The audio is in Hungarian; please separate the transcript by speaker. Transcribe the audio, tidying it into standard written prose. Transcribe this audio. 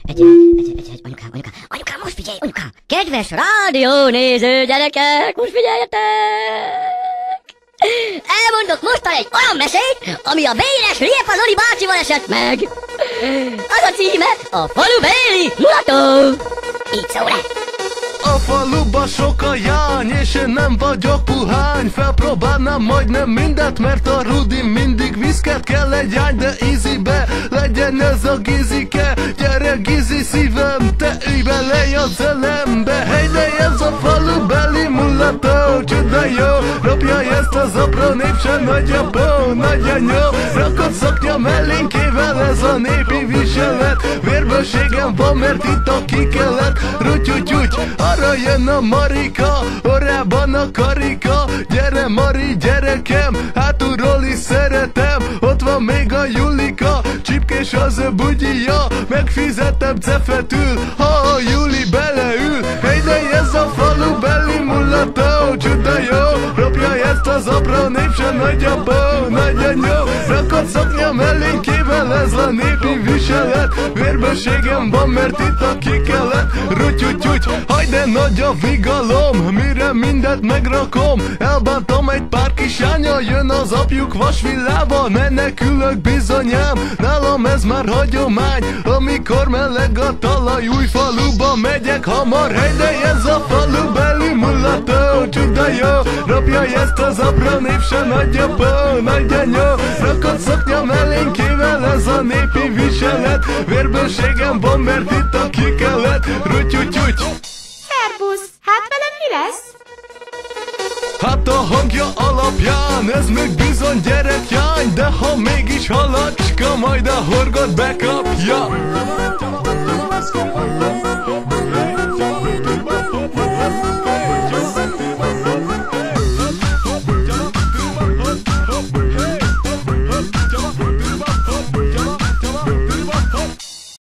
Speaker 1: Anyukám, most figyelj, anyukám! Kedves rádiónéző gyerekek, most figyeljetek! Elmondok mostan egy olyan mesét, ami a béres Riepa Zoli bácsival esett meg. Az a címe, a falubéli mulató. Így szól le.
Speaker 2: A faluba sok a jány, és én nem vagyok puhány. Felpróbálnám majdnem mindent, mert a Rudi mindig viszket kell egy jány. De easybe legyen ez a gizike. Gyere Gizi szívem, te ülj bele a zelembe. Hey, de ez a falubeli mulató, csuda jó. Ropja ezt az apró népse nagyapó, nagyanyó. Rakott szoknya mellénkével ez a népi viselet. Vérbőségem van, mert itt a kikelet. Rutyutyuty, arra jön a Marika, orrában a karika. Gyere Mari, gyerekem, hátulról is szeretem. Ott van még a Julika, csipkés az ő bugyija. Megfizetem cefetül, ha a Juli beleül. Hey, de ez a falubeli mulató, csuda jó. Ropja ezt az apró népse nagyapó, nagyanyó. Rakott szoknya mellénkével ez a népi viselet. Vérbőségem van, mert itt a kikelet. Rutyutyuty, haj de nagy a vigalom, mire mindent megrakom. Elbántam egy pár kis jánya, jön az apjuk vasvillával. Menekülök bizonyám, nálam ez már hagyomány. Amikor meleg a talaj, új faluba megyek hamar. Hey, de ez a falubeli mulató, csuda jó. Ropja ezt az apró népse nagyapó, nagyanyó. Rakott szoknya mellénkével ez a népi viselet. Vérbőségem van, mert itt a kikelet. Rutyutyuty.
Speaker 3: Szerbusz, hát veled mi lesz?
Speaker 2: Hát a hangja alapján ez még bizony gyerekjány. De ha mégis halacska, majd a horgot bekapja.